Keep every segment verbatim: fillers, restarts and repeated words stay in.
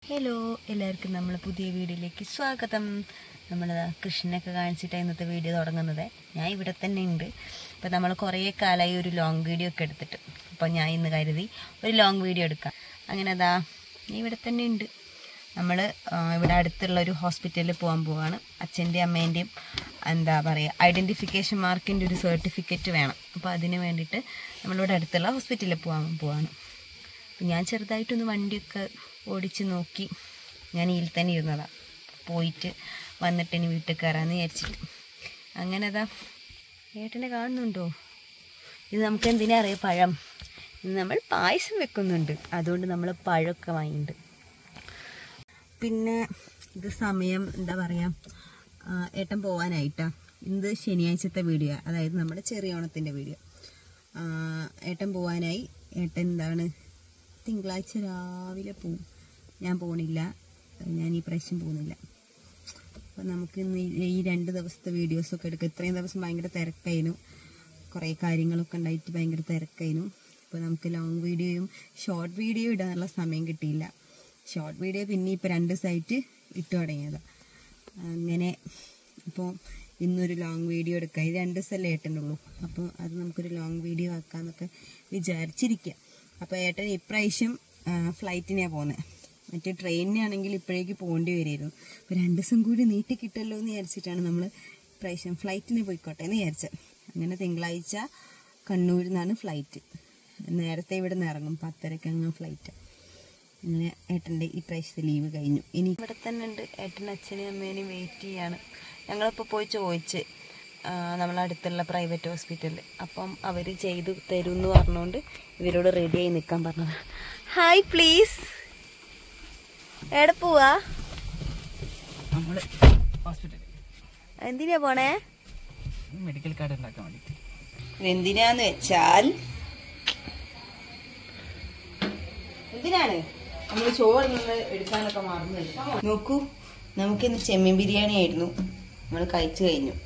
Hello, എല്ലാവർക്കും നമ്മളെ പുതിയ വീഡിയോയിലേക്ക് സ്വാഗതം. നമ്മൾ കൃഷ്ണനൊക്കെ കാണിച്ചിട്ട് ഇന്നത്തെ വീഡിയോ തുടങ്ങുന്നത്. ഞാൻ ഇവിടെ തന്നെ ഉണ്ട്. അപ്പോൾ നമ്മൾ കുറേ കാലമായി ഒരു ലോങ് വീഡിയോ ഒക്കെ എടുത്തിട്ട്, അപ്പോൾ ഞാൻ ഇന്ന് കരുതി ഒരു ലോങ് വീഡിയോ എടുക്കാം. അങ്ങനെ അതാ ഇവിടെ തന്നെ ഉണ്ട്. നമ്മൾ ഇവിടെ അടുത്തുള്ള ഒരു ഹോസ്പിറ്റലിൽ പോകാൻ പോവാണ്. അച്ഛൻ്റെയും അമ്മേൻ്റെയും എന്താ പറയുക ഐഡൻറ്റിഫിക്കേഷൻ മാർക്കിൻ്റെ ഒരു സർട്ടിഫിക്കറ്റ് വേണം. അപ്പോൾ അതിന് വേണ്ടിയിട്ട് നമ്മളിവിടെ അടുത്തുള്ള ഹോസ്പിറ്റലിൽ പോകാൻ പോവാണ്. അപ്പം ഞാൻ ചെറുതായിട്ടൊന്ന് വണ്ടിയൊക്കെ ഓടിച്ച് നോക്കി. ഞാൻ ഇതിൽ തന്നെ ഇരുന്നതാണ്. പോയിട്ട് വന്നിട്ട് ഇനി വീട്ടിൽ കയറാമെന്ന് വിചാരിച്ചിട്ട്. അങ്ങനെ അതാ ഏട്ടനെ കാണുന്നുണ്ടോ? ഇത് നമുക്ക് എന്തിനാ അറിയാം, പഴം. ഇത് നമ്മൾ പായസം വെക്കുന്നുണ്ട്, അതുകൊണ്ട് നമ്മൾ പഴമൊക്കെ വാങ്ങിയിട്ടുണ്ട്. പിന്നെ ഇത് സമയം എന്താ പറയുക, ഏട്ടൻ പോകാനായിട്ടാ. ഇത് ശനിയാഴ്ചത്തെ വീഡിയോ, അതായത് നമ്മുടെ ചെറിയ ഓണത്തിൻ്റെ വീഡിയോ. ഏട്ടൻ പോകാനായി. ഏട്ടൻ എന്താണ് തിങ്കളാഴ്ച രാവിലെ പോവും. ഞാൻ പോകണില്ല, ഞാൻ ഈ പ്രാവശ്യം പോകുന്നില്ല. അപ്പം നമുക്ക് ഇന്ന് ഈ രണ്ട് ദിവസത്തെ വീഡിയോസൊക്കെ എടുക്കുക. ഇത്രയും ദിവസം ഭയങ്കര തിരക്കായിരുന്നു, കുറേ കാര്യങ്ങളൊക്കെ ഉണ്ടായിട്ട് ഭയങ്കര തിരക്കായിരുന്നു. അപ്പോൾ നമുക്ക് ലോങ് വീഡിയോയും ഷോർട്ട് വീഡിയോ ഇടാനുള്ള സമയം കിട്ടിയില്ല. ഷോർട്ട് വീഡിയോ പിന്നെ ഇപ്പോൾ രണ്ട് ദിവസമായിട്ട് ഇട്ട് തുടങ്ങിയതാണ്. അങ്ങനെ ഇപ്പോൾ ഇന്നൊരു ലോങ് വീഡിയോ എടുക്കുക. ഇത് രണ്ട് ദിവസമല്ലേ ഏട്ടനുള്ളൂ, അപ്പോൾ അത് നമുക്കൊരു ലോങ് വീഡിയോ ആക്കാമെന്നൊക്കെ വിചാരിച്ചിരിക്കുക. അപ്പോൾ ഏട്ടൻ ഇപ്രാവശ്യം ഫ്ലൈറ്റിനാണ് പോകുന്നത്. മറ്റേ ട്രെയിനിനാണെങ്കിൽ ഇപ്പോഴേക്ക് പോകേണ്ടി വരുമായിരുന്നു. അപ്പോൾ രണ്ട് ദിവസം കൂടി നീട്ടി കിട്ടുമല്ലോ എന്ന് വിചാരിച്ചിട്ടാണ് നമ്മൾ ഇപ്രാവശ്യം ഫ്ലൈറ്റിന് പോയിക്കോട്ടെ എന്ന് വിചാരിച്ചത്. അങ്ങനെ തിങ്കളാഴ്ച കണ്ണൂരിൽ നിന്നാണ് ഫ്ലൈറ്റ്. നേരത്തെ ഇവിടെ നിന്ന് ഇറങ്ങും, പത്തരക്ക് അങ്ങ് ഫ്ലൈറ്റ്. അങ്ങനെ ഏട്ടൻ്റെ ഈ പ്രാവശ്യത്തെ ലീവ് കഴിഞ്ഞു. ഇനി ഇവിടെ തന്നെ ഉണ്ട്. ഏട്ടൻ അച്ഛനെയും അമ്മേനെയും വെയിറ്റ് ചെയ്യാണ്. ഞങ്ങളിപ്പോൾ പോയി ചോദിച്ച് നമ്മളടുത്തുള്ള പ്രൈവറ്റ് ഹോസ്പിറ്റലിൽ. അപ്പം അവർ ചെയ്ത് തരും എന്ന് പറഞ്ഞുകൊണ്ട് ഇവരോട് റെഡിയായി നിൽക്കാൻ പറഞ്ഞതാണ്. Hi please. എവിടെ പോവാ? നമ്മൾ ഹോസ്പിറ്റലിൽ. എന്തിനാ പോണേ? മെഡിക്കൽ കാർഡ് ഉണ്ടാക്കാൻ വേണ്ടിയിട്ട്. എന്തിനാന്ന് വെച്ചാൽ എന്തിനാണ് നമ്മൾ ചോറ് നിന്ന് എടുക്കാനൊക്കെ മറന്നു. നോക്കൂ, നമുക്കിന്ന് ചെമ്മീൻ ബിരിയാണി ആയിരുന്നു, നമ്മൾ കഴിച്ചു കഴിഞ്ഞു.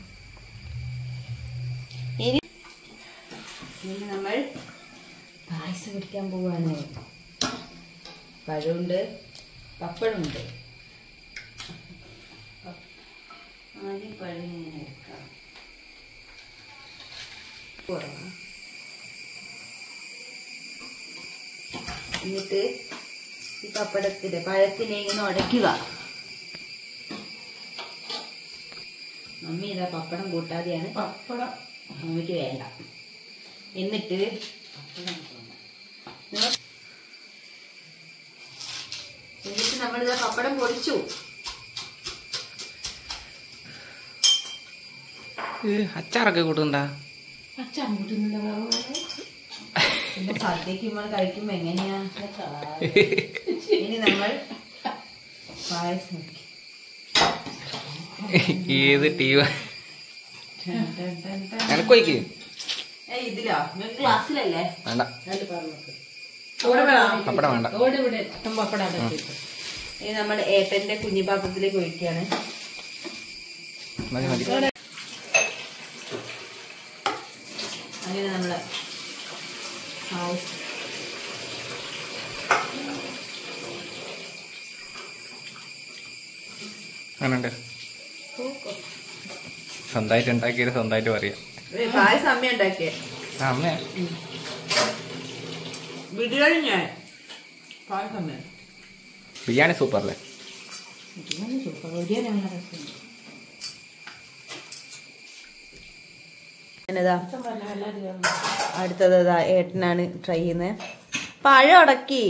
ഇനി ഇനി നമ്മൾ പായസം കുടിക്കാൻ പോവാണ്. പഴമുണ്ട്, പപ്പടമുണ്ട്. ആദ്യം പഴം ഇങ്ങനെ എടുക്കാം. എന്നിട്ട് ഈ പപ്പടത്തില് പഴത്തിനെ ഇങ്ങനെ ഉടയ്ക്കുക. മമ്മി ഇതാ പപ്പടം കൂട്ടാതെയാണ്. പപ്പടം മമ്മിക്ക് വേണ്ട. എന്നിട്ട് എന്നിട്ട് നമ്മളിതാ പപ്പടം പൊടിച്ചു. അച്ചാറൊക്കെ കൂട്ടുന്നുണ്ടാ? അച്ചാർ കൂട്ടുന്നുണ്ടോ? പിന്നെ സദ്യക്ക് നമ്മൾ കഴിക്കുമ്പോ എങ്ങനെയാ? ഇനി നമ്മൾ പായസം. ഏത് ടീം എനക്കൊയ്ക്ക് ഇതിലോ ഗ്ലാസ്സിലല്ലേ? വേണ്ട, പപ്പടം വേണ്ട. ഇനി നമ്മൾ ഏട്ടന്റെ കുഞ്ഞിപാത്രത്തിലേക്ക് ഒഴിക്കുകയാണ്. മതി മതി. അങ്ങനെ നമ്മള് അങ്ങനുണ്ട്. സ്വന്തമായിട്ട് ഉണ്ടാക്കിയത് സ്വന്തമായിട്ട് പറയാം. പായസം അമ്മ ഉണ്ടാക്കിയേ. അമ്മ ബിരിയാണി ഞാൻ പായസം ബിരിയാണി സൂപ്പറല്ലേ? അടുത്തത് ഏട്ടനാണ് ട്രൈ ചെയ്യുന്നത്. പഴം ഉടക്കി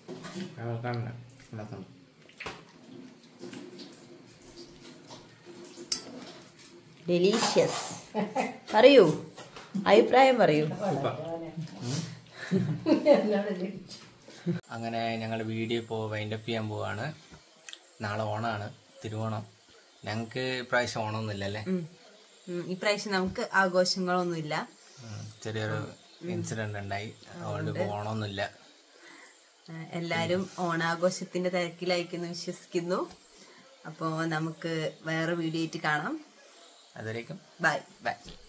ഡെലീഷ്യസ്. പറയൂ, അഭിപ്രായം പറയൂ. അങ്ങനെ ഞങ്ങൾ വീഡിയോ ഇപ്പോൾ വൈൻഡപ്പ് ചെയ്യാൻ പോവാണ്. നാളെ ഓണാണ്, തിരുവോണം. ഞങ്ങൾക്ക് ഇപ്രാവശ്യം ഓണമൊന്നുമില്ലല്ലേ? ഇപ്രാവശ്യം നമുക്ക് ആഘോഷങ്ങളൊന്നുമില്ല. ചെറിയൊരു ഇൻസിഡന്റ് ഉണ്ടായി, അതുകൊണ്ട് ഇപ്പോൾ ഓണമൊന്നുമില്ല. എല്ലാരും ഓണാഘോഷത്തിന്റെ തിരക്കിലായിരിക്കുന്നു വിശ്വസിക്കുന്നു. അപ്പോൾ നമുക്ക് വേറെ വീഡിയോ ആയിട്ട് കാണാം. അതുവരേക്കും ബൈ ബൈ.